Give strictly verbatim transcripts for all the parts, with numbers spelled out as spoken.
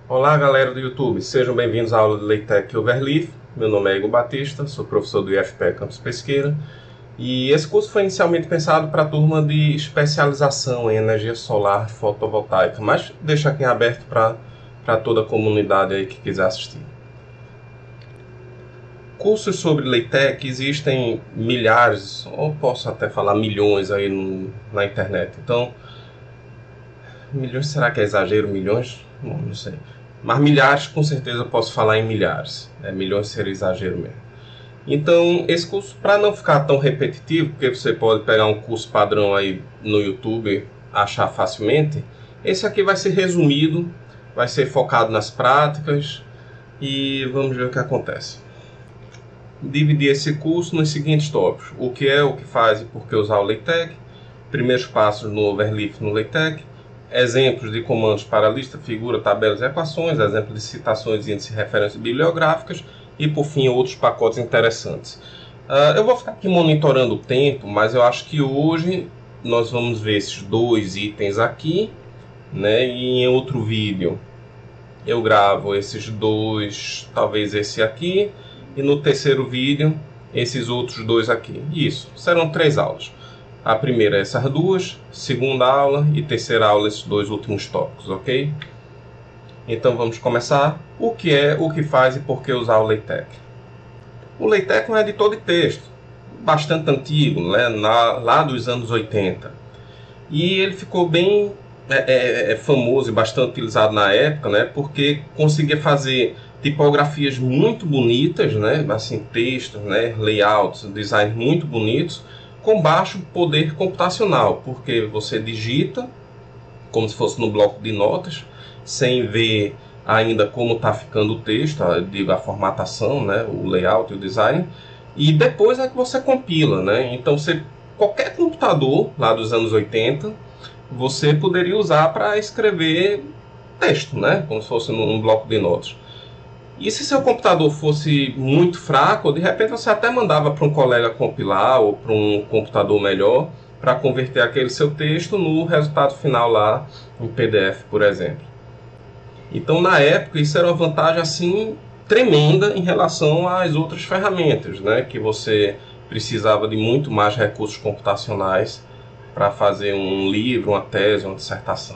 Olá, galera do YouTube, sejam bem-vindos à aula de LaTeX Overleaf. Meu nome é Igor Batista, sou professor do I F P E Campus Pesqueira e esse curso foi inicialmente pensado para a turma de especialização em energia solar fotovoltaica, mas deixo aqui em aberto para para toda a comunidade aí que quiser assistir. Cursos sobre LaTeX existem milhares, ou posso até falar milhões aí no, na internet. Então, milhões, será que é exagero? Milhões? Não, não sei. Mas milhares, com certeza eu posso falar em milhares. É, milhões seria exagero mesmo. Então, esse curso, para não ficar tão repetitivo, porque você pode pegar um curso padrão aí no YouTube, achar facilmente, esse aqui vai ser resumido, vai ser focado nas práticas e vamos ver o que acontece. Dividi esse curso nos seguintes tópicos: o que é, o que faz e por que usar o LaTeX, primeiros passos no Overleaf no LaTeX, exemplos de comandos para lista, figura, tabelas e equações, exemplos de citações, índices e referências bibliográficas e, por fim, outros pacotes interessantes. Uh, eu vou ficar aqui monitorando o tempo, mas eu acho que hoje nós vamos ver esses dois itens aqui, né? E em outro vídeo eu gravo esses dois, talvez esse aqui, e no terceiro vídeo esses outros dois aqui. Isso, serão três aulas. A primeira essas duas, segunda aula e terceira aula esses dois últimos tópicos, ok? Então vamos começar. O que é, o que faz e por que usar o LaTeX? O LaTeX é um editor de texto bastante antigo, né? Na, lá dos anos oitenta. E ele ficou bem é, é, é famoso e bastante utilizado na época, né? Porque conseguia fazer tipografias muito bonitas, né? Assim, textos, né? Layouts, designs muito bonitos, com baixo poder computacional, porque você digita como se fosse no bloco de notas, sem ver ainda como está ficando o texto, digo, a formatação, né, o layout e o design, e depois é que você compila, né? Então você, qualquer computador lá dos anos oitenta, você poderia usar para escrever texto, né, como se fosse num bloco de notas. E se seu computador fosse muito fraco, de repente você até mandava para um colega compilar ou para um computador melhor para converter aquele seu texto no resultado final lá em P D F, por exemplo. Então, na época, isso era uma vantagem assim tremenda em relação às outras ferramentas, né? Que você precisava de muito mais recursos computacionais para fazer um livro, uma tese, uma dissertação.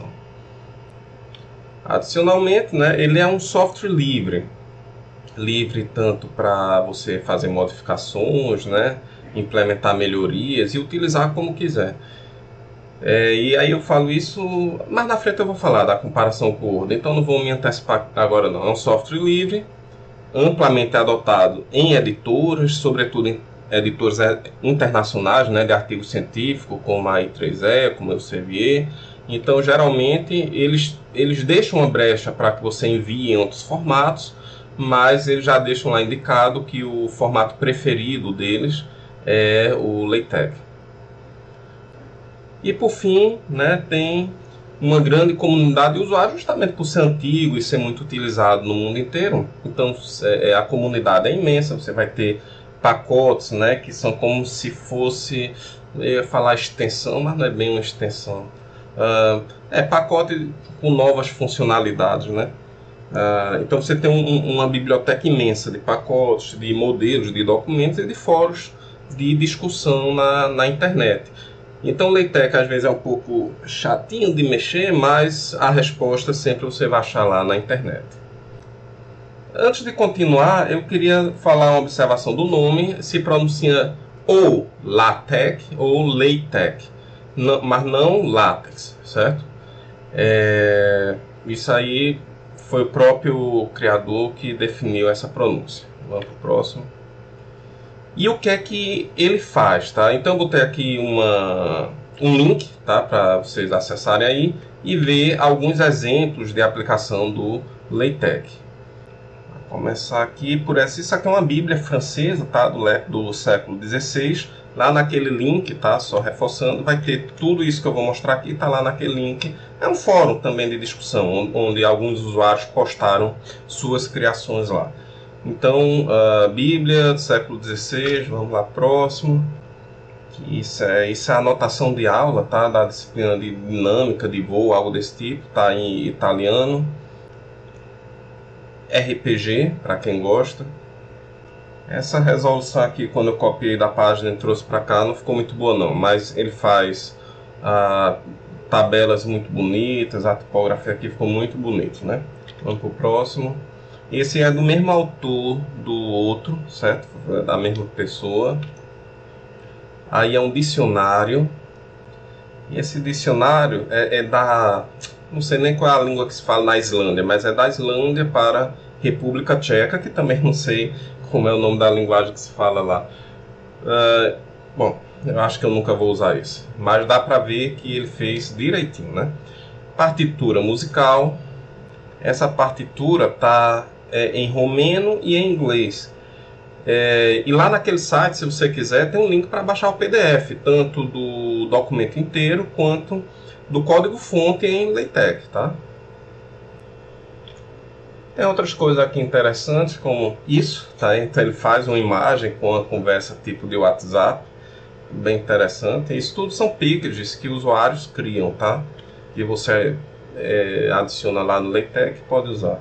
Adicionalmente, né, ele é um software livre. Livre tanto para você fazer modificações, né, implementar melhorias e utilizar como quiser. É, e aí eu falo isso, mas na frente eu vou falar da comparação com o Word, então não vou me antecipar agora não. É um software livre, amplamente adotado em editoras, sobretudo em editores internacionais, né, de artigo científico, como a I três E, como o Elsevier. Então geralmente eles, eles deixam uma brecha para que você envie em outros formatos, mas eles já deixam lá indicado que o formato preferido deles é o LaTeX. E por fim, né, tem uma grande comunidade de usuários, justamente por ser antigo e ser muito utilizado no mundo inteiro. Então é, a comunidade é imensa, você vai ter pacotes, né, que são como se fosse, eu ia falar extensão, mas não é bem uma extensão. Uh, é pacote com novas funcionalidades, né? Uh, então você tem um, uma biblioteca imensa de pacotes, de modelos, de documentos e de fóruns de discussão na, na internet. Então o LaTeX às vezes é um pouco chatinho de mexer, mas a resposta sempre você vai achar lá na internet. Antes de continuar, eu queria falar uma observação do nome. Se pronuncia ou LaTeX ou LaTeX, não, mas não látex, certo? É, isso aí foi o próprio criador que definiu essa pronúncia. Vamos para o próximo. E o que é que ele faz, tá? Então eu botei aqui uma, um link, tá, para vocês acessarem aí e ver alguns exemplos de aplicação do LaTeX. Vou começar aqui por essa. Isso aqui é uma Bíblia francesa, tá, do, do século dezesseis. Lá naquele link, tá, só reforçando, vai ter tudo isso que eu vou mostrar aqui, tá lá naquele link. É um fórum também de discussão, onde alguns usuários postaram suas criações lá. Então, a Bíblia do século dezesseis, vamos lá próximo. Isso é, isso é a anotação de aula, tá, da disciplina de dinâmica de voo, algo desse tipo, tá em italiano. R P G, para quem gosta. Essa resolução aqui, quando eu copiei da página e trouxe para cá, não ficou muito boa não, mas ele faz ah, tabelas muito bonitas, a tipografia aqui ficou muito bonita, né? Vamos para o próximo. Esse é do mesmo autor do outro, certo? É da mesma pessoa. Aí é um dicionário. E esse dicionário é, é da... não sei nem qual é a língua que se fala na Islândia, mas é da Islândia para República Tcheca, que também não sei como é o nome da linguagem que se fala lá. Uh, bom, eu acho que eu nunca vou usar isso. Mas dá para ver que ele fez direitinho, né? Partitura musical. Essa partitura tá é, em romeno e em inglês. É, e lá naquele site, se você quiser, tem um link para baixar o P D F, tanto do documento inteiro quanto do código-fonte em LaTeX, tá? Tem outras coisas aqui interessantes, como isso, tá? Então ele faz uma imagem com uma conversa tipo de WhatsApp, bem interessante. Isso tudo são packages que usuários criam, tá? Que você é, adiciona lá no LaTeX e pode usar.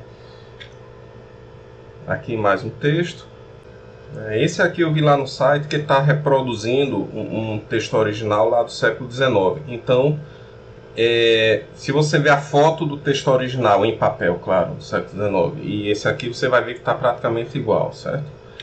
Aqui mais um texto. Esse aqui eu vi lá no site que está reproduzindo um, um texto original lá do século dezenove. Então, é, se você ver a foto do texto original em papel, claro, do século dezenove, e esse aqui você vai ver que está praticamente igual, certo?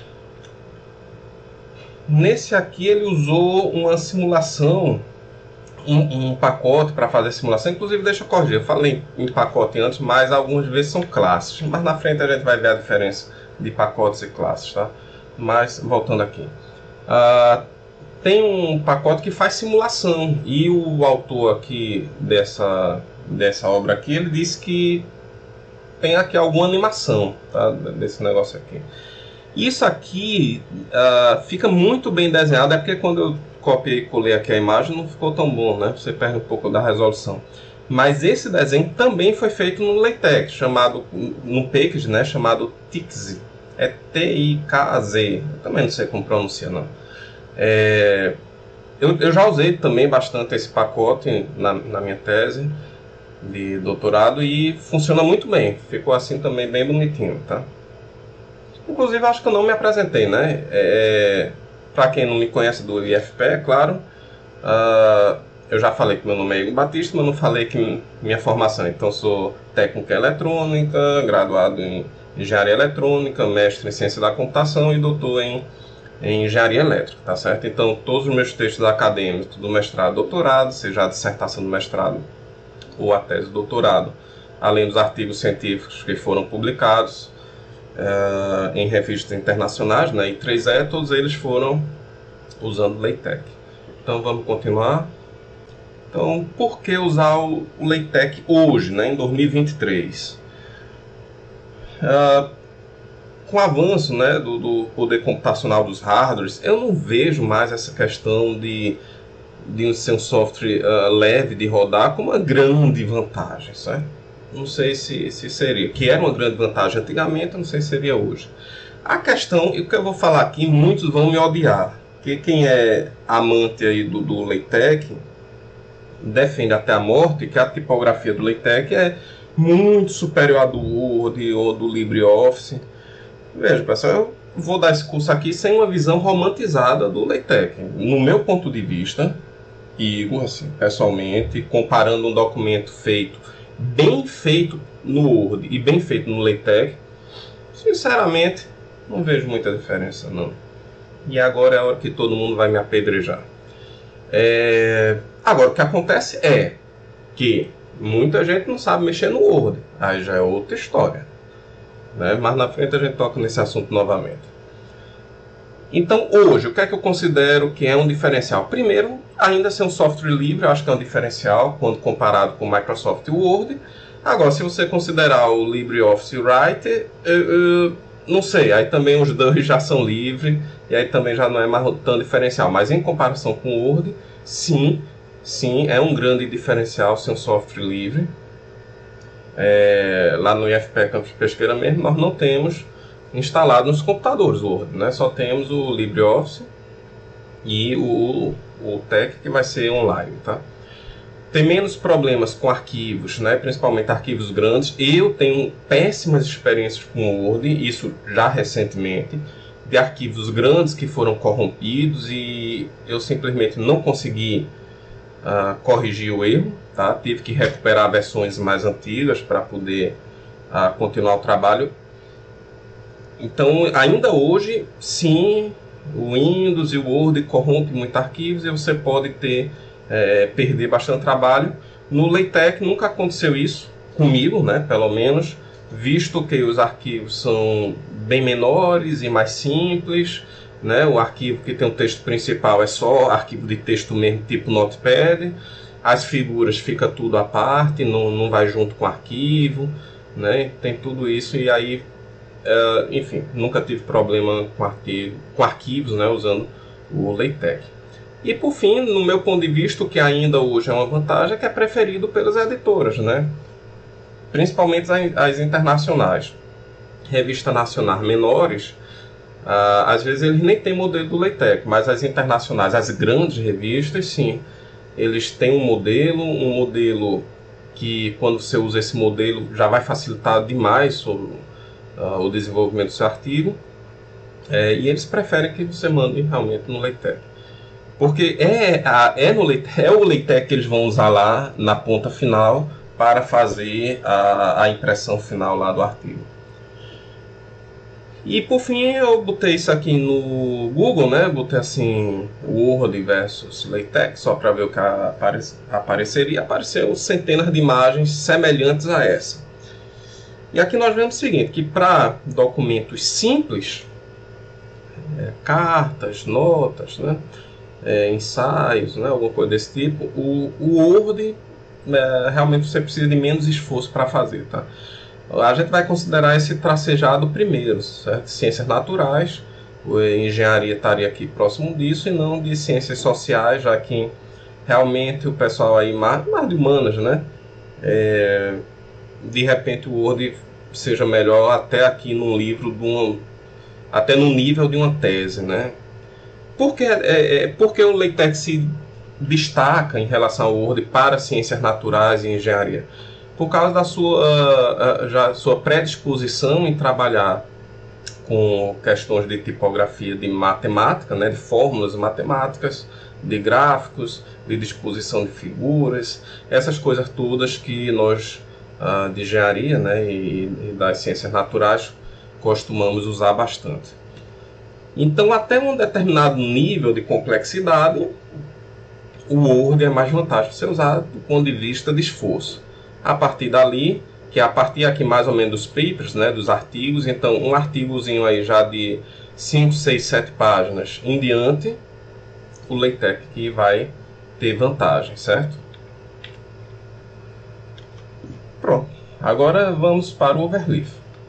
Nesse aqui ele usou uma simulação, um, um pacote para fazer simulação. Inclusive, deixa eu corrigir, eu falei em pacote antes, mas algumas vezes são classes. Mas na frente a gente vai ver a diferença de pacotes e classes, tá? Mas, voltando aqui, uh, tem um pacote que faz simulação, e o autor aqui dessa, dessa obra aqui, ele disse que tem aqui alguma animação, tá, desse negócio aqui. Isso aqui uh, fica muito bem desenhado, é porque quando eu copiei e colei aqui a imagem não ficou tão bom, né? Você perde um pouco da resolução. Mas esse desenho também foi feito no LaTeX, chamado, no package, né, chamado Tixi. É T I K Z, eu também não sei como pronuncia não. É, eu, eu já usei também bastante esse pacote na, na minha tese de doutorado e funciona muito bem, ficou assim também bem bonitinho, tá? Inclusive acho que eu não me apresentei, né? É, para quem não me conhece do I F P, é claro, uh, eu já falei que meu nome é Igor Batista, mas não falei que minha formação, então sou técnico em eletrônica, graduado em engenharia eletrônica, mestre em ciência da computação e doutor em, em engenharia elétrica, tá certo? Então, todos os meus textos acadêmicos do mestrado e doutorado, seja a dissertação do mestrado ou a tese de doutorado, além dos artigos científicos que foram publicados uh, em revistas internacionais, né, I três E, todos eles foram usando LaTeX. Então, vamos continuar. Então, por que usar o, o LaTeX hoje, né, em dois mil e vinte e três? Uh, com o avanço, né, do, do poder computacional dos hardwares, eu não vejo mais essa questão de, de ser um software uh, leve de rodar como uma grande vantagem, certo? Não sei se, se seria, que era uma grande vantagem antigamente, eu não sei se seria hoje. A questão, e o que eu vou falar aqui, muitos vão me odiar, porque quem é amante aí do, do LaTeX defende até a morte que a tipografia do LaTeX é muito superior à do Word ou do LibreOffice. Veja, pessoal, eu vou dar esse curso aqui sem uma visão romantizada do LaTeX. No meu ponto de vista, e assim, pessoalmente, comparando um documento feito, bem feito no Word e bem feito no LaTeX, sinceramente, não vejo muita diferença, não. E agora é a hora que todo mundo vai me apedrejar. É... Agora, o que acontece é que muita gente não sabe mexer no Word. Aí já é outra história, né? Mas na frente a gente toca nesse assunto novamente. Então, hoje, o que é que eu considero que é um diferencial? Primeiro, ainda ser um software livre, eu acho que é um diferencial quando comparado com o Microsoft Word. Agora, se você considerar o LibreOffice Writer, eu, eu, não sei, aí também os dois já são livres, e aí também já não é mais tão diferencial. Mas em comparação com o Word, sim, sim, é um grande diferencial ser um software livre. É, lá no I F P Campus Pesqueira mesmo, nós não temos instalado nos computadores o Word, né? Só temos o LibreOffice e o, o Tech, que vai ser online, tá? tem menos problemas com arquivos, né? Principalmente arquivos grandes. Eu tenho péssimas experiências com o Word, isso já recentemente, de arquivos grandes que foram corrompidos e eu simplesmente não consegui uh, corrigir o erro, tá? Tive que recuperar versões mais antigas para poder uh, continuar o trabalho. Então, ainda hoje, sim, o Windows e o Word corrompem muitos arquivos e você pode ter, é, perder bastante trabalho. No LaTeX nunca aconteceu isso comigo, né, pelo menos, visto que os arquivos são bem menores e mais simples, né, o arquivo que tem o texto principal é só arquivo de texto mesmo, tipo Notepad, as figuras fica tudo à parte, não, não vai junto com o arquivo, né, tem tudo isso e aí... Uh, enfim, nunca tive problema com, arquivo, com arquivos, né, usando o LaTeX. E por fim, no meu ponto de vista, o que ainda hoje é uma vantagem é que é preferido pelas editoras, né? Principalmente as, as internacionais. Revistas nacionais menores, uh, às vezes eles nem têm modelo do LaTeX, mas as internacionais, as grandes revistas, sim, eles têm um modelo, um modelo que quando você usa esse modelo já vai facilitar demais sobre Uh, o desenvolvimento do seu artigo, é, e eles preferem que você mande realmente no LaTeX, porque é, a, é, no LaTeX, é o LaTeX que eles vão usar lá na ponta final para fazer a, a impressão final lá do artigo. E por fim eu botei isso aqui no Google, né? Botei assim Word versus LaTeX só para ver o que apare, apareceria. Apareceu centenas de imagens semelhantes a essa. E aqui nós vemos o seguinte, que para documentos simples, é, cartas, notas, né, é, ensaios, né, alguma coisa desse tipo, o, o Word, é, realmente você precisa de menos esforço para fazer. Tá? A gente vai considerar esse tracejado primeiro, certo? Ciências naturais, a engenharia estaria aqui próximo disso, e não de ciências sociais, já que realmente o pessoal aí mais, mais de humanas, né? É, de repente o Word seja melhor até aqui no livro, de um, até no nível de uma tese, né? Porque, é, é, porque o LaTeX se destaca em relação ao Word para ciências naturais e engenharia? Por causa da sua, já, sua predisposição em trabalhar com questões de tipografia, de matemática, né, de fórmulas matemáticas, de gráficos, de disposição de figuras, essas coisas todas que nós uh, de engenharia, né, e, e das ciências naturais costumamos usar bastante. Então, até um determinado nível de complexidade, o Word é mais vantajoso para você usar do ponto de vista de esforço. A partir dali, que é a partir aqui mais ou menos dos papers, né, dos artigos, então um artigozinho aí já de cinco, seis, sete páginas em diante, o LaTeX que vai ter vantagem, certo? Pronto. Agora vamos para o Overleaf.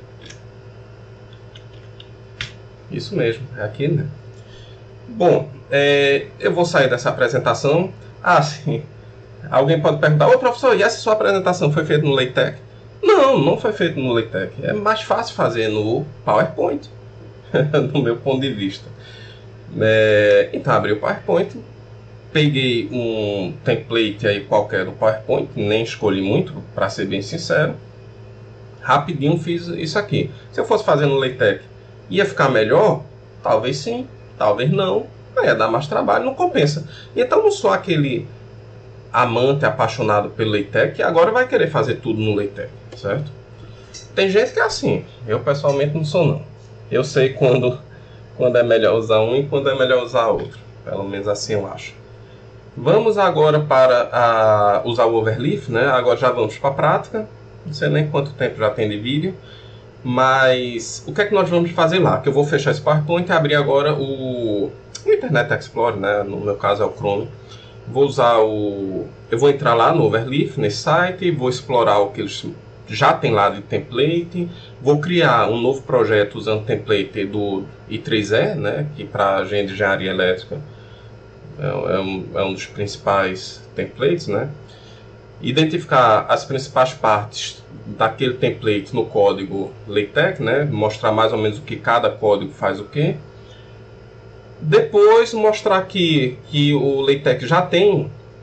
Isso mesmo, é aqui, né? Bom, é, eu vou sair dessa apresentação. Ah, sim. Alguém pode perguntar, ô professor, e essa sua apresentação foi feita no LaTeX? Não, não foi feito no LaTeX. É mais fácil fazer no PowerPoint, do meu ponto de vista. É, então, abri o PowerPoint, peguei um template aí qualquer do PowerPoint, nem escolhi muito, para ser bem sincero. Rapidinho fiz isso aqui. Se eu fosse fazer no LaTeX, ia ficar melhor? Talvez sim, talvez não. Ia dar mais trabalho, não compensa. Então, não sou aquele amante, apaixonado pelo LaTeX, que agora vai querer fazer tudo no LaTeX, certo? Tem gente que é assim, eu pessoalmente não sou não. Eu sei quando, quando é melhor usar um e quando é melhor usar outro, pelo menos assim eu acho. Vamos agora para a, usar o Overleaf, né? Agora já vamos para a prática, não sei nem quanto tempo já tem de vídeo, mas o que é que nós vamos fazer lá? Que eu vou fechar esse PowerPoint e abrir agora o, o Internet Explorer, né? No meu caso é o Chrome. Vou usar o... Eu vou entrar lá no Overleaf, nesse site, vou explorar o que eles já tem lá de template, vou criar um novo projeto usando o template do I três E, né, que para a gente de engenharia elétrica é, é, um, é um dos principais templates, né? Identificar as principais partes daquele template no código LaTeX, né, mostrar mais ou menos o que cada código faz o que. Depois mostrar aqui que o LaTeX já tem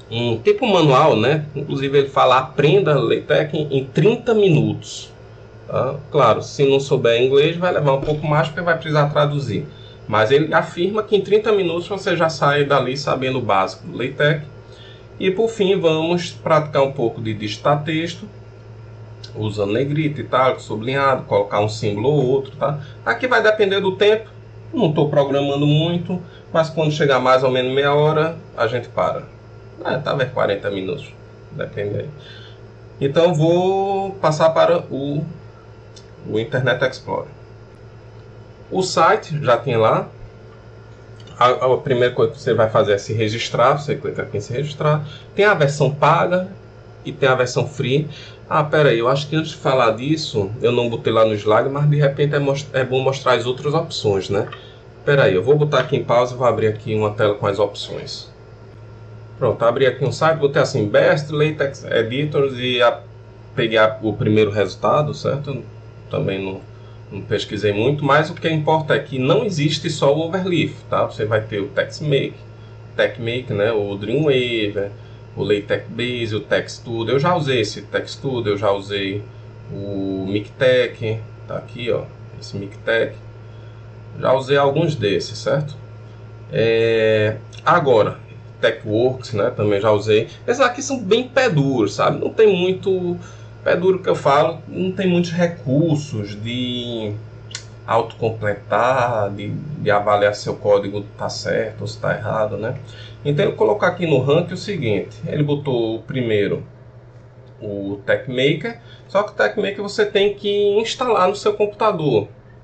um tipo manual, né? Inclusive ele fala aprenda LaTeX em, em trinta minutos. Tá? Claro, se não souber inglês vai levar um pouco mais porque vai precisar traduzir. Mas ele afirma que em trinta minutos você já sai dali sabendo o básico do LaTeX. E por fim vamos praticar um pouco de digitar texto, usando negrito, itálico, sublinhado, colocar um símbolo ou outro, tá? Aqui vai depender do tempo, não estou programando muito, mas quando chegar mais ou menos meia hora, a gente para. É, talvez quarenta minutos, depende aí. Então vou passar para o, o Internet Explorer. O site já tem lá. A, a primeira coisa que você vai fazer é se registrar, você clica aqui em se registrar. Tem a versão paga e tem a versão free. Ah, pera aí, eu acho que antes de falar disso, eu não botei lá no slide, mas de repente é, é bom mostrar as outras opções, né? Pera aí, eu vou botar aqui em pausa e vou abrir aqui uma tela com as opções. Pronto, abri aqui um site, botei assim, Best LaTeX Editors e a, peguei a, o primeiro resultado, certo? Também não, não pesquisei muito, mas o que importa é que não existe só o Overleaf, tá? Você vai ter o TextMake, TechMake, né? O Dreamweaver, o LaTeX Base, o TextStudio. Eu já usei esse TextStudio, eu já usei o Miktex, tá aqui, ó, esse Miktex. Já usei alguns desses, certo? É... Agora, TechWorks, né? Também já usei. Esses aqui são bem pé duros, sabe? Não tem muito... Pé duro que eu falo, não tem muitos recursos de autocompletar, de, de avaliar se o código está certo ou se está errado, né? Então eu vou colocar aqui no ranking o seguinte. Ele botou o primeiro, o TechMaker. Só que o TechMaker você tem que instalar no seu computador.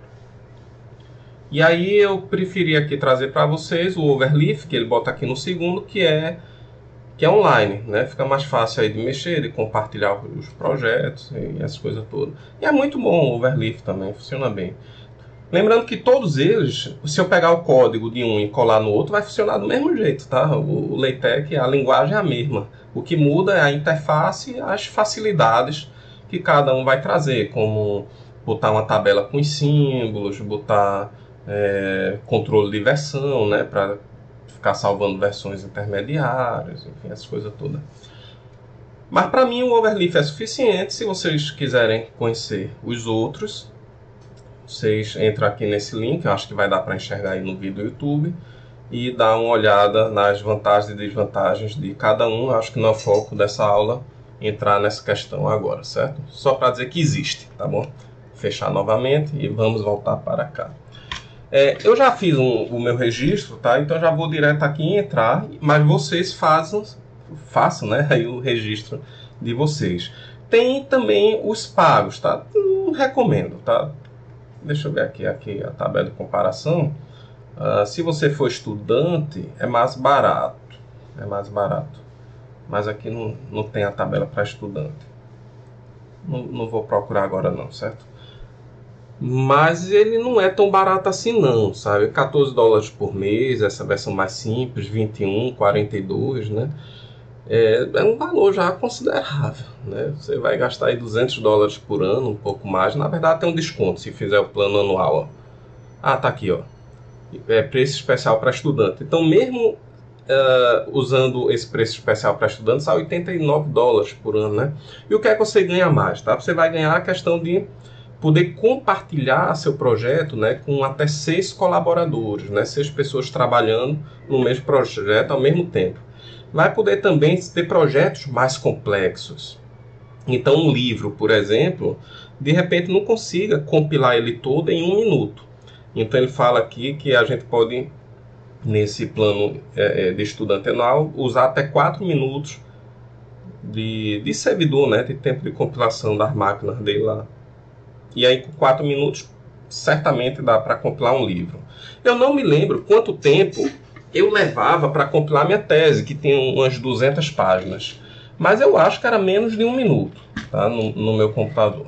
E aí eu preferi aqui trazer para vocês o Overleaf, que ele bota aqui no segundo, que é, que é online, né? Fica mais fácil aí de mexer, de compartilhar os projetos e essas coisas todas. E é muito bom o Overleaf também, funciona bem. Lembrando que todos eles, se eu pegar o código de um e colar no outro, vai funcionar do mesmo jeito, tá? O LaTeX, a linguagem é a mesma. O que muda é a interface e as facilidades que cada um vai trazer, como botar uma tabela com os símbolos, botar é, controle de versão, né, para ficar salvando versões intermediárias, enfim, essas coisas todas. Mas para mim o Overleaf é suficiente. Se vocês quiserem conhecer os outros, vocês entram aqui nesse link, eu acho que vai dar para enxergar aí no vídeo do YouTube, e dar uma olhada nas vantagens e desvantagens de cada um. Eu acho que não é o foco dessa aula entrar nessa questão agora, certo? Só para dizer que existe, tá bom? Fechar novamente e vamos voltar para cá. É, eu já fiz um, o meu registro, tá? Então já vou direto aqui em entrar, mas vocês façam, façam, né, aí o registro de vocês. Tem também os pagos, tá? Não recomendo, tá? Deixa eu ver aqui, aqui a tabela de comparação. Uh, se você for estudante, é mais barato. É mais barato. Mas aqui não, não tem a tabela para estudante. Não, não vou procurar agora não, certo? Mas ele não é tão barato assim não, sabe? quatorze dólares por mês, essa versão mais simples, vinte e um, quarenta e dois, né? É, é um valor já considerável, né? Você vai gastar aí duzentos dólares por ano, um pouco mais. Na verdade tem um desconto se fizer o plano anual, ó. Ah, tá aqui, ó. É preço especial para estudante. Então mesmo uh, usando esse preço especial para estudante, sai oitenta e nove dólares por ano, né? E o que é que você ganha mais, tá? Você vai ganhar a questão de poder compartilhar seu projeto, né, com até seis colaboradores, né, seis pessoas trabalhando no mesmo projeto ao mesmo tempo. Vai poder também ter projetos mais complexos. Então um livro, por exemplo, de repente não consiga compilar ele todo em um minuto. Então ele fala aqui que a gente pode, nesse plano é, de estudante anual, usar até quatro minutos de, de servidor, né, de tempo de compilação das máquinas dele lá. E aí com quatro minutos certamente dá para compilar um livro. Eu não me lembro quanto tempo eu levava para compilar minha tese, que tem umas duzentas páginas. Mas eu acho que era menos de um minuto, tá? no, no meu computador.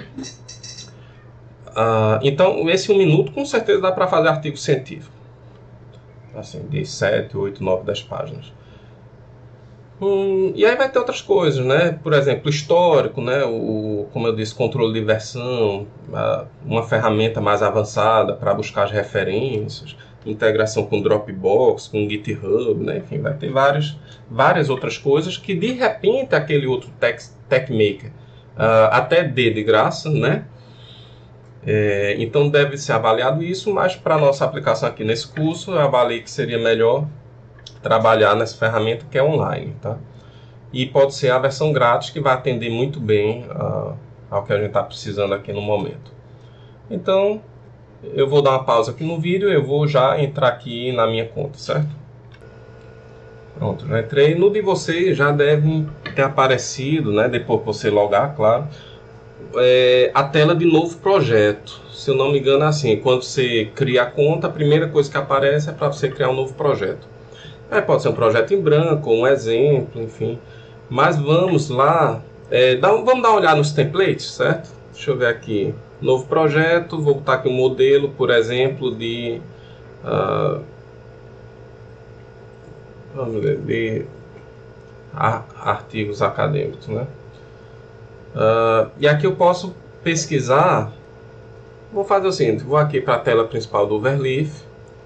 Ah, então esse um minuto com certeza dá para fazer artigo científico. Assim, de sete, oito, nove, dez páginas. Hum, e aí vai ter outras coisas, né? Por exemplo, histórico, né? O, como eu disse, controle de versão, uma ferramenta mais avançada para buscar as referências. integração com Dropbox, com GitHub, né? Enfim, vai ter várias, várias outras coisas que de repente aquele outro Tech, TechMaker uh, até dê de graça, né? É, então deve ser avaliado isso, mas para a nossa aplicação aqui nesse curso, eu avaliei que seria melhor trabalhar nessa ferramenta que é online, tá? E pode ser a versão grátis que vai atender muito bem uh, ao que a gente está precisando aqui no momento. Então, eu vou dar uma pausa aqui no vídeo, eu vou já entrar aqui na minha conta, certo? Pronto, já entrei. No de vocês já deve ter aparecido, né, depois que você logar, claro, é, a tela de novo projeto. Se eu não me engano é assim, quando você cria a conta, a primeira coisa que aparece é para você criar um novo projeto. É, pode ser um projeto em branco, um exemplo, enfim. Mas vamos lá, é, dá, vamos dar uma olhada nos templates, certo? Deixa eu ver aqui, novo projeto, vou botar aqui um modelo, por exemplo, de, uh, vamos ver, de artigos acadêmicos, né? Uh, e aqui eu posso pesquisar, vou fazer o seguinte, vou aqui para a tela principal do Overleaf,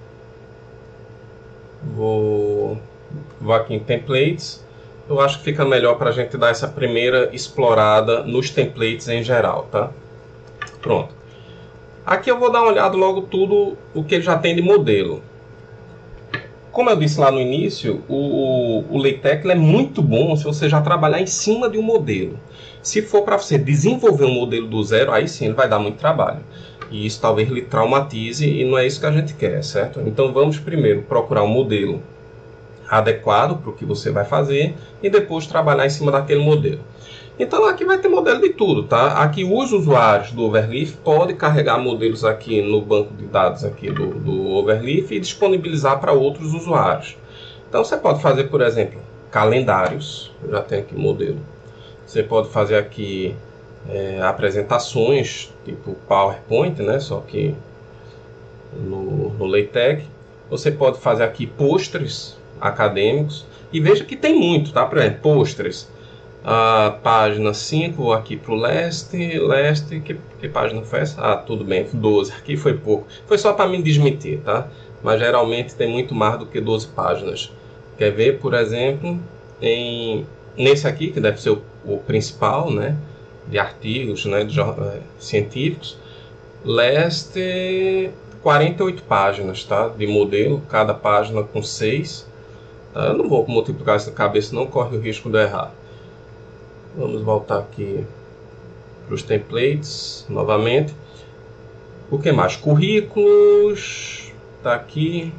vou, vou aqui em templates. Eu acho que fica melhor para a gente dar essa primeira explorada nos templates em geral, tá? Pronto. Aqui eu vou dar uma olhada logo tudo o que ele já tem de modelo. Como eu disse lá no início, o, o LaTeX é muito bom se você já trabalhar em cima de um modelo. Se for para você desenvolver um modelo do zero, aí sim ele vai dar muito trabalho. E isso talvez lhe traumatize e não é isso que a gente quer, certo? Então vamos primeiro procurar um modelo adequado para o que você vai fazer e depois trabalhar em cima daquele modelo. Então aqui vai ter modelo de tudo, tá? Aqui os usuários do Overleaf podem carregar modelos aqui no banco de dados aqui do, do Overleaf e disponibilizar para outros usuários. Então você pode fazer, por exemplo, calendários, eu já tenho aqui modelo. Você pode fazer aqui é, apresentações, tipo PowerPoint, né? Só que no, no LaTeX. Você pode fazer aqui pôsteres acadêmicos, e veja que tem muito, tá? Por exemplo, pôsteres, a página cinco, vou aqui para o leste, leste, que, que página foi essa? Ah, tudo bem, doze, aqui foi pouco, foi só para me desmentir, tá? Mas geralmente tem muito mais do que doze páginas. Quer ver, por exemplo, em, nesse aqui, que deve ser o, o principal, né, de artigos, né, de, é, científicos, leste, quarenta e oito páginas, tá? De modelo, cada página com seis. Eu não vou multiplicar isso na cabeça, não corre o risco de errar. Vamos voltar aqui para os templates novamente. O que mais? Currículos. Está aqui.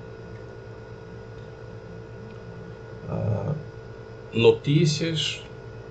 Ah, notícias.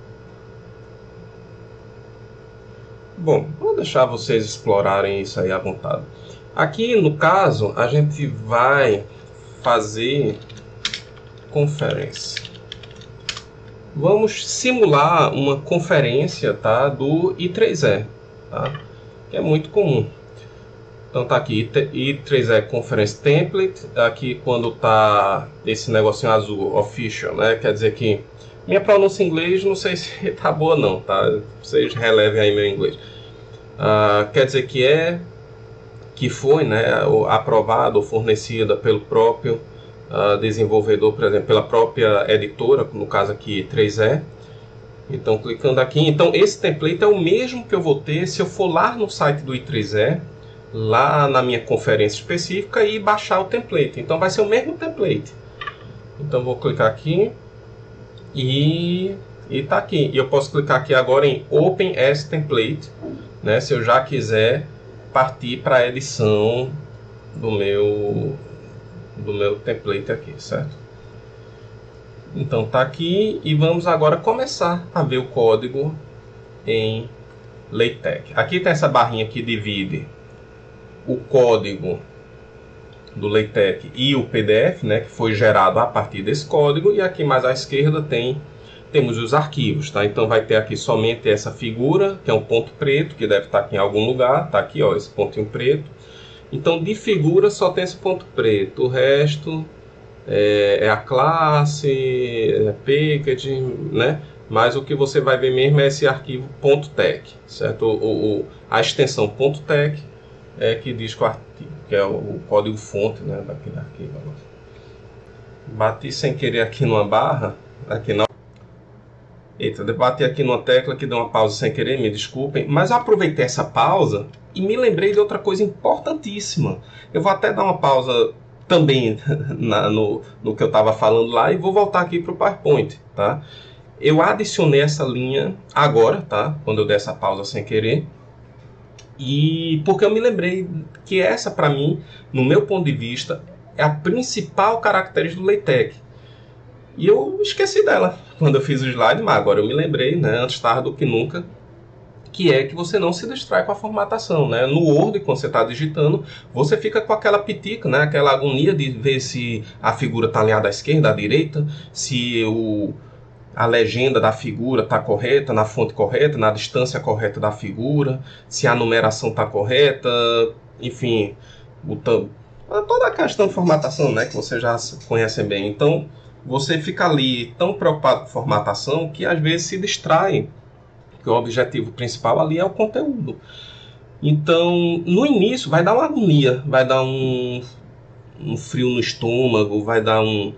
Bom, vou deixar vocês explorarem isso aí à vontade. Aqui, no caso, a gente vai fazer conferência. Vamos simular uma conferência, tá, do I três E, tá, que é muito comum. Então tá aqui I três E Conference Template. Aqui quando tá esse negocinho azul, Official, né, quer dizer que minha pronúncia em inglês não sei se tá boa não, tá? Vocês relevem aí meu inglês. Uh, quer dizer que é, que foi, né, aprovada ou fornecida pelo próprio Uh, desenvolvedor, por exemplo, pela própria editora, no caso aqui I três E. Então, clicando aqui, então esse template é o mesmo que eu vou ter se eu for lá no site do I três E, lá na minha conferência específica e baixar o template. Então vai ser o mesmo template. Então vou clicar aqui e está aqui. E eu posso clicar aqui agora em Open as Template, né, se eu já quiser partir para a edição do meu do meu template aqui, certo? Então tá aqui e vamos agora começar a ver o código em LaTeX. Aqui tem essa barrinha que divide o código do LaTeX e o P D F, né, que foi gerado a partir desse código, e aqui mais à esquerda tem temos os arquivos, tá? Então vai ter aqui somente essa figura, que é um ponto preto, que deve estar aqui em algum lugar, tá aqui, ó, esse pontinho preto. Então, de figura só tem esse ponto preto. O resto é, é a classe, é packaging, né? Mas o que você vai ver mesmo é esse arquivo .tex, certo? O, o, a extensão .tex é que diz que o arquivo, que é o código fonte, né, daquele arquivo. Bati sem querer aqui numa barra, aqui na... Eita, eu bati aqui numa tecla que deu uma pausa sem querer, me desculpem, mas eu aproveitei essa pausa e me lembrei de outra coisa importantíssima. Eu vou até dar uma pausa também na, no, no que eu estava falando lá e vou voltar aqui para o PowerPoint, tá? Eu adicionei essa linha agora, tá? Quando eu der essa pausa sem querer. E porque eu me lembrei que essa, para mim, no meu ponto de vista, é a principal característica do LaTeX. E eu esqueci dela quando eu fiz o slide, mas agora eu me lembrei, né, antes tarde do que nunca, que é que você não se distrai com a formatação, né? No Word, quando você está digitando, você fica com aquela pitica, né, aquela agonia de ver se a figura está alinhada à esquerda, à direita, se o, a legenda da figura está correta, na fonte correta, na distância correta da figura, se a numeração está correta, enfim, o, toda a questão de formatação, né, que você já conhece bem. Então, você fica ali tão preocupado com formatação que às vezes se distrai, porque o objetivo principal ali é o conteúdo. Então, no início vai dar uma agonia, vai dar um, um frio no estômago, vai dar um...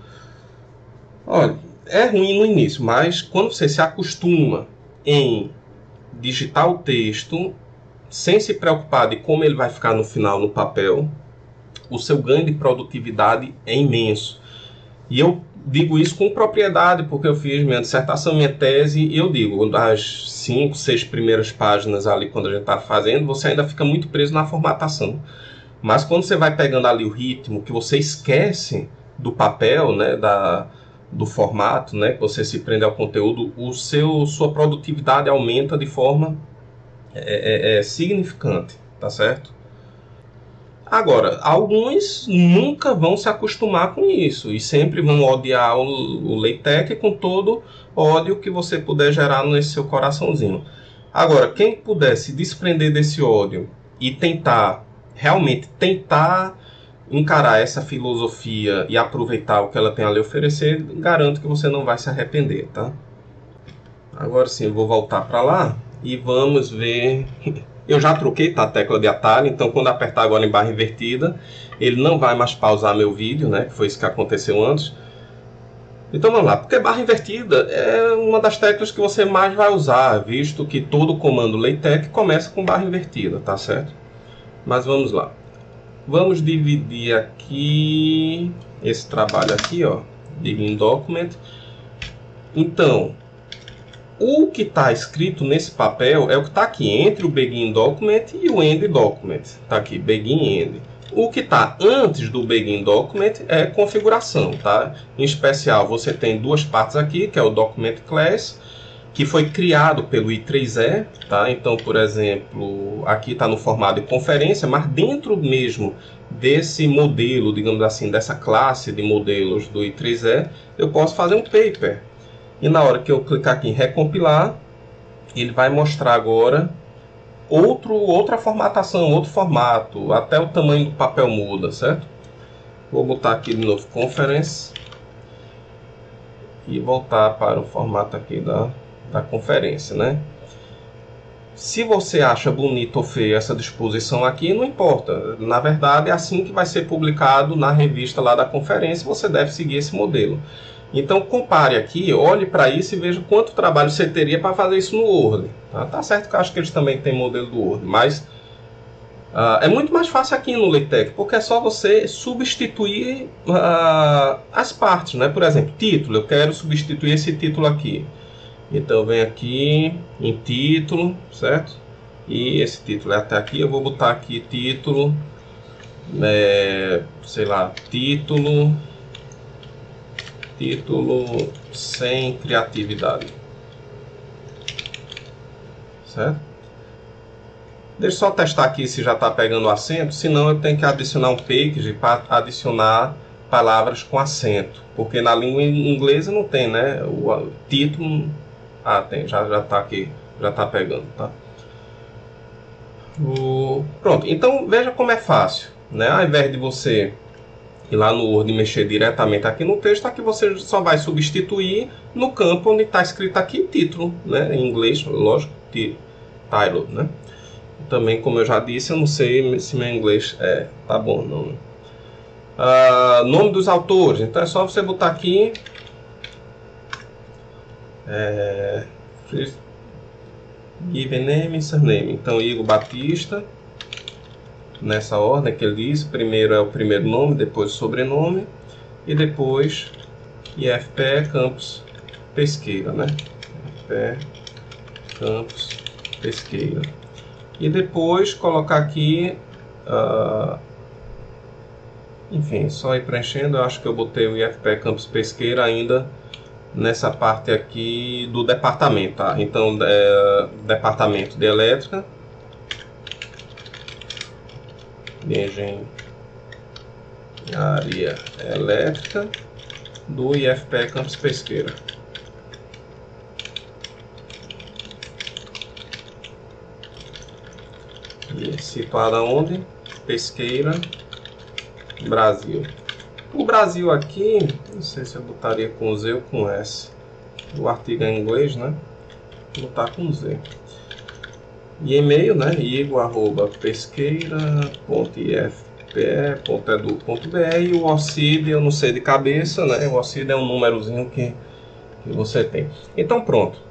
Olha, é ruim no início, mas quando você se acostuma em digitar o texto, sem se preocupar de como ele vai ficar no final no papel, o seu ganho de produtividade é imenso. E eu digo isso com propriedade, porque eu fiz minha dissertação, minha tese, e eu digo, as cinco, seis primeiras páginas ali, quando a gente está fazendo, você ainda fica muito preso na formatação. Mas quando você vai pegando ali o ritmo, que você esquece do papel, né, da, do formato, né, que você se prende ao conteúdo, o seu, sua produtividade aumenta de forma é, é, é significante, tá certo? Agora, alguns nunca vão se acostumar com isso e sempre vão odiar o, o LaTeX com todo ódio que você puder gerar nesse seu coraçãozinho. Agora, quem puder se desprender desse ódio e tentar, realmente tentar encarar essa filosofia e aproveitar o que ela tem a lhe oferecer, garanto que você não vai se arrepender, tá? Agora sim, eu vou voltar para lá e vamos ver... Eu já troquei, tá, a tecla de atalho, então quando apertar agora em barra invertida, ele não vai mais pausar meu vídeo, né, que foi isso que aconteceu antes. Então vamos lá, porque barra invertida é uma das teclas que você mais vai usar, visto que todo comando LaTeX começa com barra invertida, tá certo? Mas vamos lá. Vamos dividir aqui, esse trabalho aqui, ó, Begin Document. Então... o que está escrito nesse papel é o que está aqui entre o Begin Document e o End Document. Está aqui, Begin End. O que está antes do Begin Document é configuração, tá? Em especial, você tem duas partes aqui, que é o Document Class, que foi criado pelo I três E, tá? Então, por exemplo, aqui está no formato de conferência, mas dentro mesmo desse modelo, digamos assim, dessa classe de modelos do I três E, eu posso fazer um paper. E na hora que eu clicar aqui em recompilar, ele vai mostrar agora outro, outra formatação, outro formato, até o tamanho do papel muda, certo? Vou botar aqui de novo Conference e voltar para o formato aqui da, da conferência, né? Se você acha bonito ou feio essa disposição aqui, não importa. Na verdade, é assim que vai ser publicado na revista lá da conferência, você deve seguir esse modelo. Então compare aqui, olhe para isso e veja quanto trabalho você teria para fazer isso no Word. Tá? Tá certo que eu acho que eles também têm modelo do Word, mas uh, é muito mais fácil aqui no LaTeX, porque é só você substituir uh, as partes, né? Por exemplo, título, eu quero substituir esse título aqui. Então eu venho aqui em título, certo? E esse título é até aqui, eu vou botar aqui título, é, sei lá, título... título sem criatividade, certo? Deixa eu só testar aqui se já está pegando acento, senão eu tenho que adicionar um package para adicionar palavras com acento, porque na língua inglesa não tem, né? O título, ah, tem, já já está aqui, já está pegando, tá? O... Pronto, então veja como é fácil, né? Ao invés de você e lá no Word mexer diretamente aqui no texto, aqui você só vai substituir no campo onde está escrito aqui título, né? Em inglês, lógico, title, né? Também, como eu já disse, eu não sei se meu inglês é tá bom não. Uh, nome dos autores, então é só você botar aqui é, given name e surname. Então Igor Batista, nessa ordem que ele diz, primeiro é o primeiro nome, depois o sobrenome e depois I F P E Campus Pesqueira, né? I F P E Campus Pesqueira. E depois colocar aqui, uh, enfim, só ir preenchendo. Eu acho que eu botei o I F P E Campus Pesqueira ainda nessa parte aqui do departamento, tá? Então, é, departamento de elétrica, de engenharia elétrica do I F P E Campus Pesqueira. E situada onde? Pesqueira, Brasil. O Brasil aqui, não sei se eu botaria com Z ou com S. O artigo é em inglês, né? Vou botar com Z. E e-mail, né? igor arroba pesqueira ponto i f p e ponto edu ponto b r. E o O C I D, eu não sei de cabeça, né? O O C I D é um númerozinho que, que você tem. Então, pronto.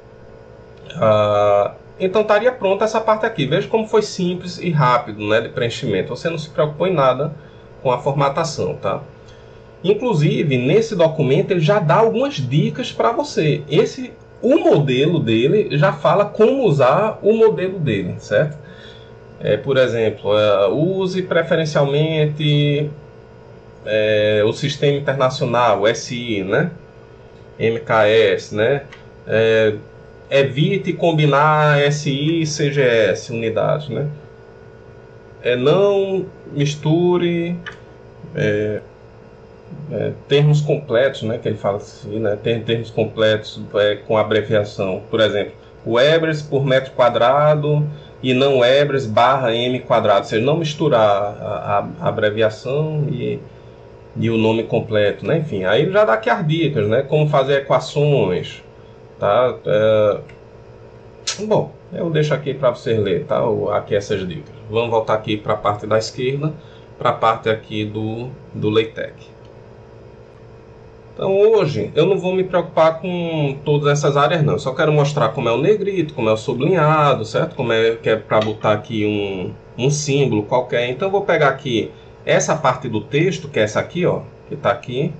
Ah, então, estaria pronta essa parte aqui. Veja como foi simples e rápido, né? De preenchimento. Você não se preocupou em nada com a formatação, tá? Inclusive, nesse documento, ele já dá algumas dicas para você. Esse, o modelo dele já fala como usar o modelo dele, certo? É, por exemplo, é, use preferencialmente é, o Sistema Internacional, S I, né? M K S, né? É, evite combinar S I e C G S, unidades, né? É, não misture... É, É, termos completos, né, que ele fala assim, né, tem termos completos é, com abreviação, por exemplo, Webers por metro quadrado e não Webers barra M quadrado, ou seja, não misturar a, a, a abreviação e, e o nome completo, né, enfim, aí ele já dá aqui as dicas, né, como fazer equações, tá, é, bom, eu deixo aqui para você ler, tá, aqui essas dicas. Vamos voltar aqui para a parte da esquerda, para a parte aqui do, do LaTeX. Então hoje eu não vou me preocupar com todas essas áreas não, eu só quero mostrar como é o negrito, como é o sublinhado, certo? Como é que é para botar aqui um, um símbolo qualquer. Então eu vou pegar aqui essa parte do texto, que é essa aqui, ó, que está aqui,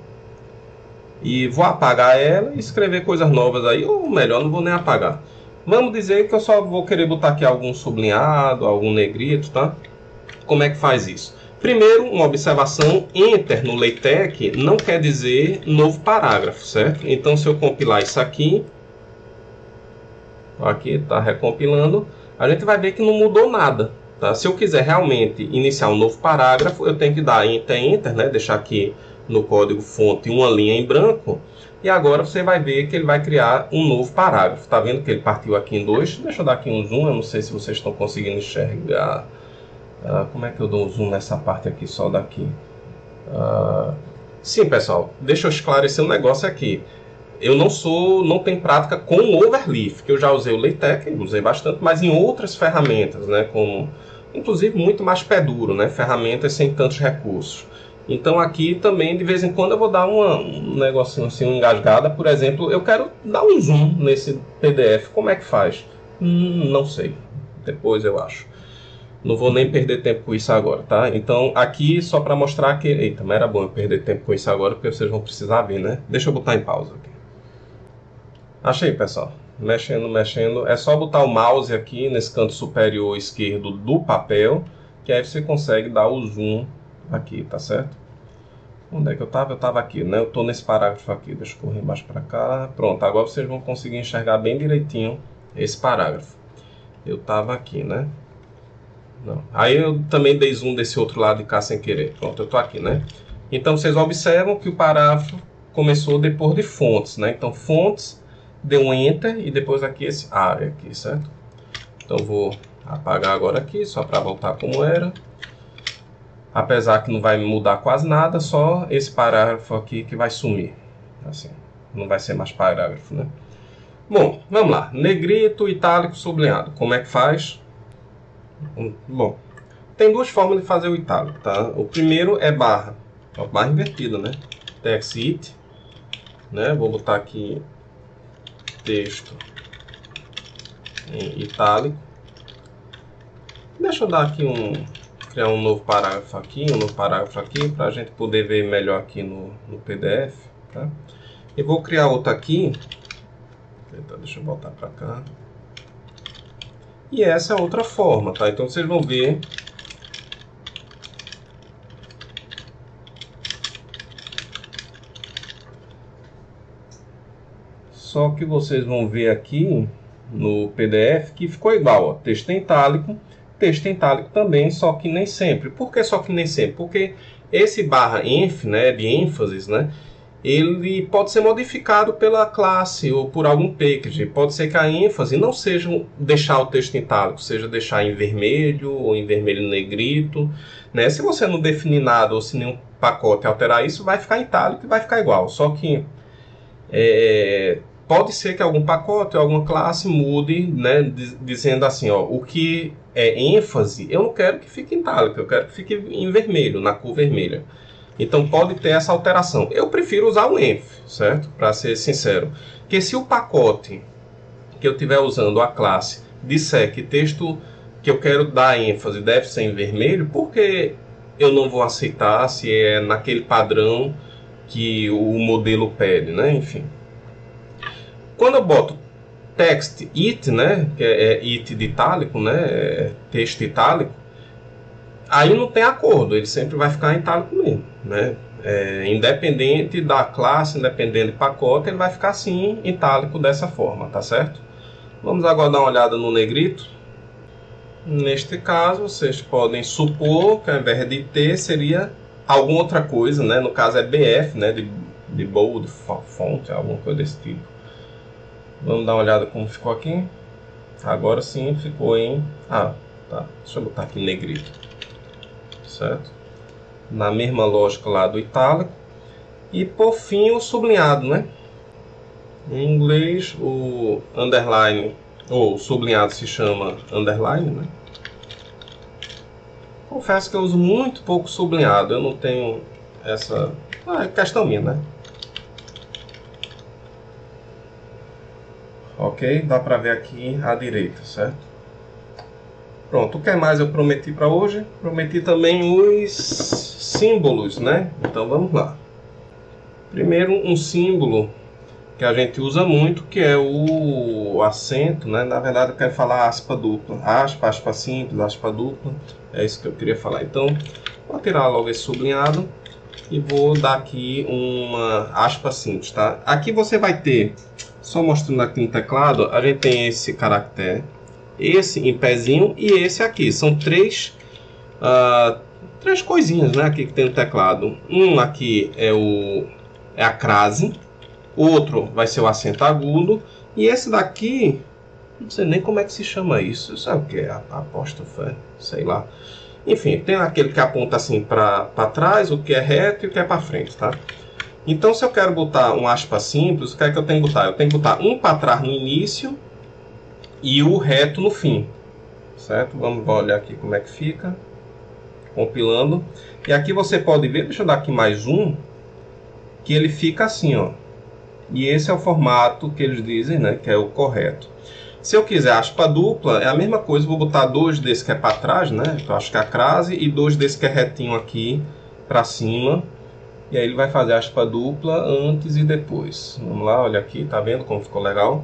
e vou apagar ela e escrever coisas novas aí, ou melhor, não vou nem apagar. Vamos dizer que eu só vou querer botar aqui algum sublinhado, algum negrito, tá? Como é que faz isso? Primeiro, uma observação, enter no LaTeX não quer dizer novo parágrafo, certo? Então, se eu compilar isso aqui, aqui está recompilando, a gente vai ver que não mudou nada, tá? Se eu quiser realmente iniciar um novo parágrafo, eu tenho que dar enter, enter, né? Deixar aqui no código fonte uma linha em branco, e agora você vai ver que ele vai criar um novo parágrafo. Tá vendo que ele partiu aqui em dois? Deixa eu dar aqui um zoom, eu não sei se vocês estão conseguindo enxergar. Uh, como é que eu dou um zoom nessa parte aqui, só daqui? Uh, sim, pessoal, deixa eu esclarecer um negócio aqui. Eu não sou, não tenho prática com o Overleaf, que eu já usei o LaTeX, usei bastante, mas em outras ferramentas, né, como, inclusive muito mais pé duro, né, ferramentas sem tantos recursos. Então aqui também, de vez em quando, eu vou dar uma, um negocinho assim, uma engasgada. Por exemplo, eu quero dar um zoom nesse P D F. Como é que faz? Hum, não sei. Depois eu acho. Não vou nem perder tempo com isso agora, tá? Então, aqui só para mostrar que... Eita, mas era bom eu perder tempo com isso agora, porque vocês vão precisar ver, né? Deixa eu botar em pausa aqui. Achei, pessoal. Mexendo, mexendo. É só botar o mouse aqui nesse canto superior esquerdo do papel, que aí você consegue dar o zoom aqui, tá certo? Onde é que eu tava? Eu tava aqui, né? Eu tô nesse parágrafo aqui. Deixa eu correr mais para cá. Pronto, agora vocês vão conseguir enxergar bem direitinho esse parágrafo. Eu tava aqui, né? Não. Aí eu também dei zoom desse outro lado de cá sem querer. Pronto, eu tô aqui, né? Então vocês observam que o parágrafo começou depois de fontes, né? Então fontes, deu um enter e depois aqui esse área aqui, certo? Então vou apagar agora aqui, só para voltar como era. Apesar que não vai mudar quase nada, só esse parágrafo aqui que vai sumir. Assim, não vai ser mais parágrafo, né? Bom, vamos lá. Negrito, itálico, sublinhado. Como é que faz? Bom, tem duas formas de fazer o itálico, tá? O primeiro é barra, ó, barra invertida, né? Text it, né? Vou botar aqui texto em itálico. Deixa eu dar aqui um, criar um novo parágrafo aqui, um novo parágrafo aqui, para a gente poder ver melhor aqui no, no P D F, tá? E vou criar outro aqui. Então, deixa eu botar para cá. E essa é outra forma, tá? Então vocês vão ver. Só que vocês vão ver aqui no P D F que ficou igual, ó, texto em itálico, texto em itálico também, só que nem sempre. Por que só que nem sempre? Porque esse barra enf, né, de ênfase, né, ele pode ser modificado pela classe ou por algum package. Pode ser que a ênfase não seja deixar o texto em itálico, seja deixar em vermelho ou em vermelho negrito, né? Se você não definir nada ou se nenhum pacote alterar isso, vai ficar em itálico e vai ficar igual. Só que é, pode ser que algum pacote ou alguma classe mude, né, dizendo assim, ó, o que é ênfase, eu não quero que fique em itálico, eu quero que fique em vermelho, na cor vermelha. Então pode ter essa alteração. Eu prefiro usar o enf, certo? Para ser sincero. Porque se o pacote que eu estiver usando, a classe, disser que texto que eu quero dar ênfase deve ser em vermelho, por que eu não vou aceitar se é naquele padrão que o modelo pede, né? Enfim. Quando eu boto text it, né? Que é it de itálico, né? É texto itálico. Aí não tem acordo, ele sempre vai ficar em itálico mesmo, né? É, independente da classe, independente do pacote, ele vai ficar assim, em itálico dessa forma, tá certo? Vamos agora dar uma olhada no negrito. Neste caso, vocês podem supor que ao invés de T seria alguma outra coisa, né? No caso é B F, né? De, de bold, font, alguma coisa desse tipo. Vamos dar uma olhada como ficou aqui. Agora sim ficou em... Ah, tá. Deixa eu botar aqui negrito. Certo? Na mesma lógica lá do itálico. E por fim o sublinhado, né? Em inglês o underline ou sublinhado se chama underline, né? Confesso que eu uso muito pouco sublinhado, eu não tenho essa... Ah, é questão minha, né? Ok, dá para ver aqui à direita, certo? Pronto, o que mais eu prometi para hoje? Prometi também os símbolos, né? Então vamos lá. Primeiro um símbolo que a gente usa muito, que é o acento, né? Na verdade eu quero falar aspa dupla. Aspa, aspa simples, aspa dupla. É isso que eu queria falar. Então, vou tirar logo esse sublinhado e vou dar aqui uma aspa simples, tá? Aqui você vai ter, só mostrando aqui no teclado, a gente tem esse caractere, esse em pezinho e esse aqui. São três, uh, três coisinhas, né, aqui que tem no teclado. Um aqui é, o, é a crase, outro vai ser o acento agudo, e esse daqui, não sei nem como é que se chama isso. Sabe o que é? Apóstrofe, sei lá. Enfim, tem aquele que aponta assim para trás, o que é reto e o que é para frente, tá? Então, se eu quero botar um aspa simples, o que é que eu tenho que botar? Eu tenho que botar um para trás no início e o reto no fim, certo? Vamos olhar aqui como é que fica, compilando. E aqui você pode ver, deixa eu dar aqui mais um, que ele fica assim, ó. E esse é o formato que eles dizem, né, que é o correto. Se eu quiser aspa dupla, é a mesma coisa, vou botar dois desse que é para trás, né? Então acho que é a crase, e dois desse que é retinho aqui para cima. E aí ele vai fazer aspa dupla antes e depois. Vamos lá, olha aqui, tá vendo como ficou legal?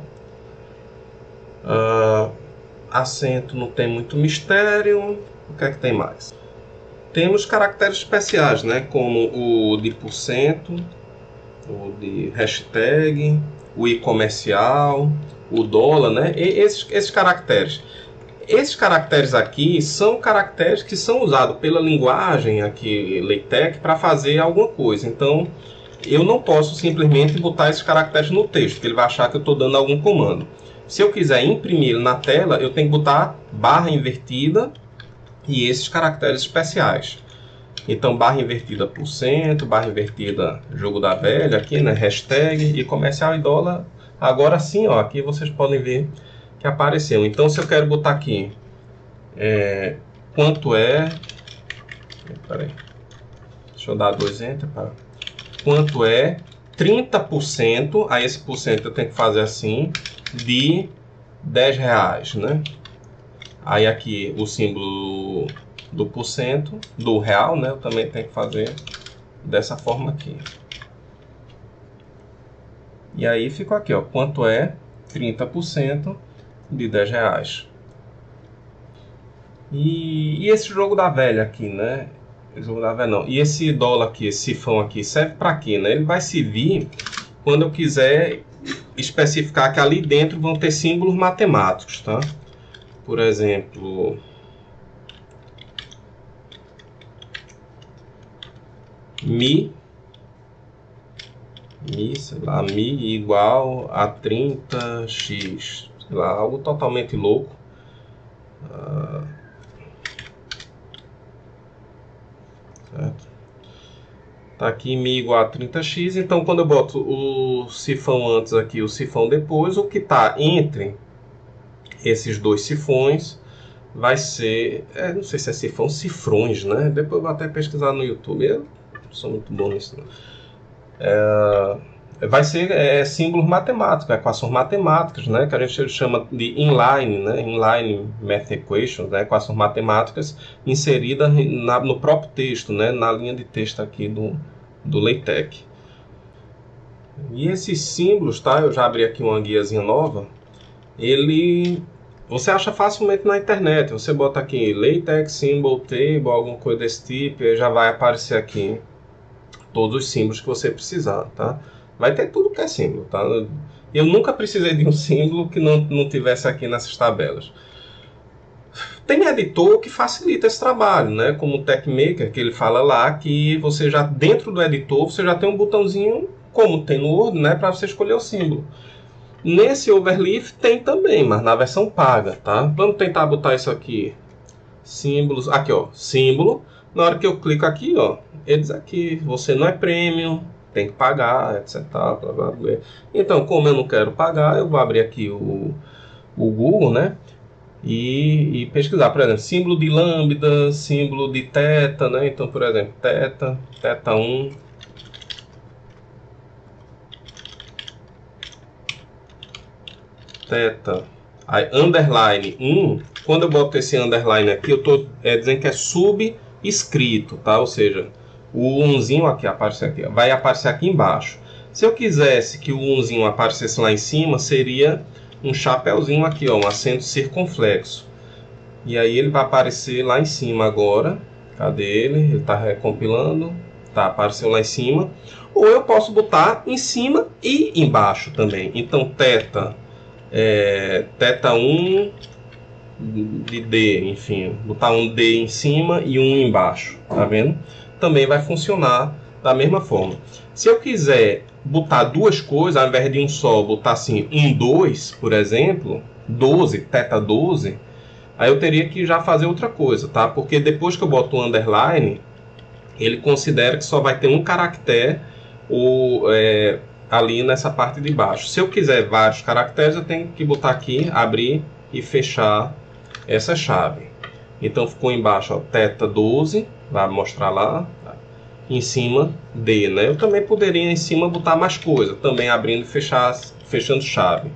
Uh, acento não tem muito mistério. O que é que tem mais? Temos caracteres especiais, né? Como o de porcento, o de hashtag, o i comercial, o dólar, né? E esses, esses caracteres. Esses caracteres aqui são caracteres que são usados pela linguagem aqui, LaTeX, para fazer alguma coisa. Então, eu não posso simplesmente botar esses caracteres no texto, porque ele vai achar que eu estou dando algum comando. Se eu quiser imprimir ele na tela, eu tenho que botar barra invertida e esses caracteres especiais. Então, barra invertida por cento, barra invertida jogo da velha, aqui, né? Hashtag e comercial e dólar. Agora sim, ó, aqui vocês podem ver que apareceu. Então, se eu quero botar aqui é, quanto é... Peraí, deixa eu dar dois enter para... Quanto é trinta por cento, aí esse por cento eu tenho que fazer assim, de dez reais, né? Aí aqui o símbolo do porcento, do real, né? Eu também tenho que fazer dessa forma aqui. E aí fica aqui, ó, quanto é trinta por cento de dez reais. E, e esse jogo da velha aqui, né? Jogo da velha não. E esse dólar aqui, esse cifrão aqui, serve para quê, né? Ele vai servir quando eu quiser especificar que ali dentro vão ter símbolos matemáticos, tá? Por exemplo, Mi, Mi, sei lá, Mi igual a trinta x, sei lá, algo totalmente louco. Ah, certo? Tá aqui Mi igual a trinta x, então quando eu boto o cifrão antes aqui, o cifrão depois, o que está entre esses dois cifrões vai ser, é, não sei se é cifrão, cifrões, né? Depois eu vou até pesquisar no YouTube, eu não sou muito bom nisso, não. É, vai ser é, símbolos matemáticos, equações matemáticas, né? Que a gente chama de inline, né? Inline math equations, né? Equações matemáticas inseridas na, no próprio texto, né? Na linha de texto aqui do, do LaTeX. E esses símbolos, tá? Eu já abri aqui uma guiazinha nova. Ele... Você acha facilmente na internet, você bota aqui LaTeX Symbol Table, alguma coisa desse tipo, e já vai aparecer aqui todos os símbolos que você precisar, tá? Vai ter tudo que é símbolo, tá? Eu nunca precisei de um símbolo que não, não tivesse aqui nessas tabelas. Tem editor que facilita esse trabalho, né? Como o TechMaker, que ele fala lá, que você já, dentro do editor, você já tem um botãozinho, como tem no Word, né? Para você escolher o símbolo. Nesse Overleaf tem também, mas na versão paga, tá? Vamos tentar botar isso aqui. Símbolos, aqui ó, símbolo. Na hora que eu clico aqui, ó, ele diz aqui, você não é premium, tem que pagar, etcétera. Blá, blá, blá. Então, como eu não quero pagar, eu vou abrir aqui o, o Google, né? E, e pesquisar, por exemplo, símbolo de lambda, símbolo de θ, né? Então, por exemplo, θ, θ um. Θ, aí, underline um, quando eu boto esse underline aqui, eu estou é, dizendo que é subscrito, tá? Ou seja, o umzinho aqui, aparece aqui, vai aparecer aqui embaixo. Se eu quisesse que o umzinho aparecesse lá em cima, seria um chapéuzinho aqui, ó, um acento circunflexo. E aí ele vai aparecer lá em cima agora. Cadê ele? Ele está recompilando. Tá, apareceu lá em cima. Ou eu posso botar em cima e embaixo também. Então, θ... É, θ um de D, enfim, botar um D em cima e um embaixo, tá vendo? Também vai funcionar da mesma forma. Se eu quiser botar duas coisas, ao invés de um só, botar assim, um, dois, por exemplo, doze, θ doze, aí eu teria que já fazer outra coisa, tá? Porque depois que eu boto o underline, ele considera que só vai ter um caractere ou... É, ali nessa parte de baixo. Se eu quiser vários caracteres, eu tenho que botar aqui, abrir e fechar essa chave. Então ficou embaixo, ó, θ doze, vai mostrar lá, tá? Em cima D, né? Eu também poderia em cima botar mais coisa, também abrindo e fechar, fechando chave.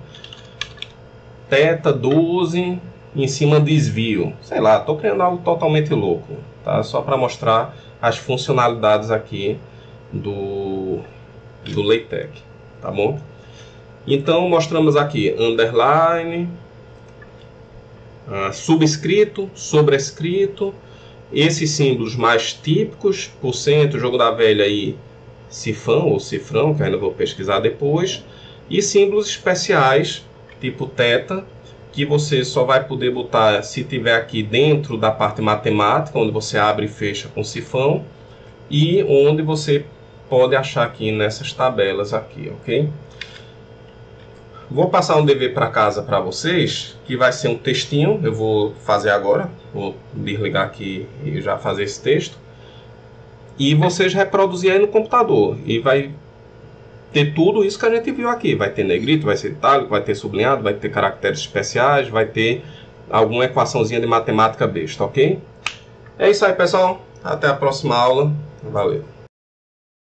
θ doze, em cima desvio. Sei lá, estou criando algo totalmente louco, tá? Só para mostrar as funcionalidades aqui do do LaTeX, tá bom? Então mostramos aqui underline, uh, subscrito, sobrescrito, esses símbolos mais típicos, porcento, jogo da velha e cifrão ou cifrão, que ainda vou pesquisar depois, e símbolos especiais, tipo θ, que você só vai poder botar se tiver aqui dentro da parte matemática, onde você abre e fecha com cifrão, e onde você pode achar aqui nessas tabelas aqui, ok? Vou passar um dever para casa para vocês, que vai ser um textinho, eu vou fazer agora, vou desligar aqui e já fazer esse texto, e vocês reproduzir aí no computador, e vai ter tudo isso que a gente viu aqui, vai ter negrito, vai ser itálico, vai ter sublinhado, vai ter caracteres especiais, vai ter alguma equaçãozinha de matemática besta, ok? É isso aí, pessoal. Até a próxima aula. Valeu.